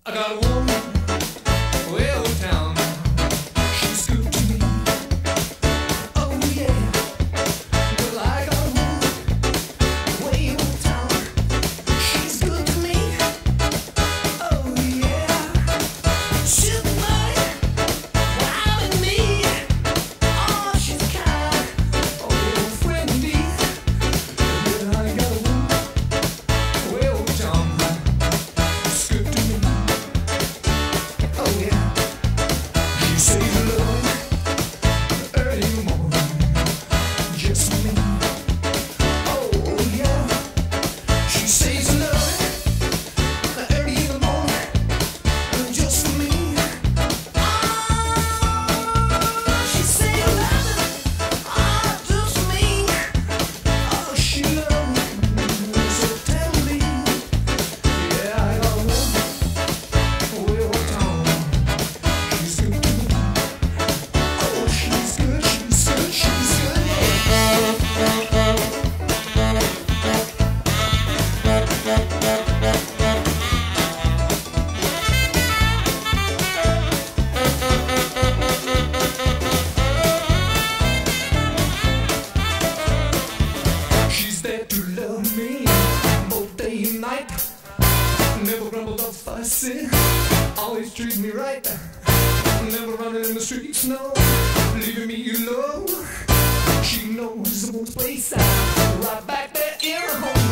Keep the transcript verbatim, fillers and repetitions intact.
I got a woman way old town. She's good to me. Oh yeah. Well, I got a woman way old town. She's good to me. Oh yeah. She's mine, driving me. Oh, she's kind, oh friend indeed. Well, I got a woman way old town. She's good to me. Oh yeah, she says love early in the morning, just for me. Oh yeah, she says love early in the morning, just for me. Oh, she says love, oh, just for me. Oh, she loves me so tenderly. Yeah, I got a woman way old town. She's good to me. Oh, she's good, she's good, she's good, yeah. She's there to love me both day and night. Never grumbled or fussy, always treat me right. Never running in the streets, no, leaving me alone. She knows the most place out, right back there in her home.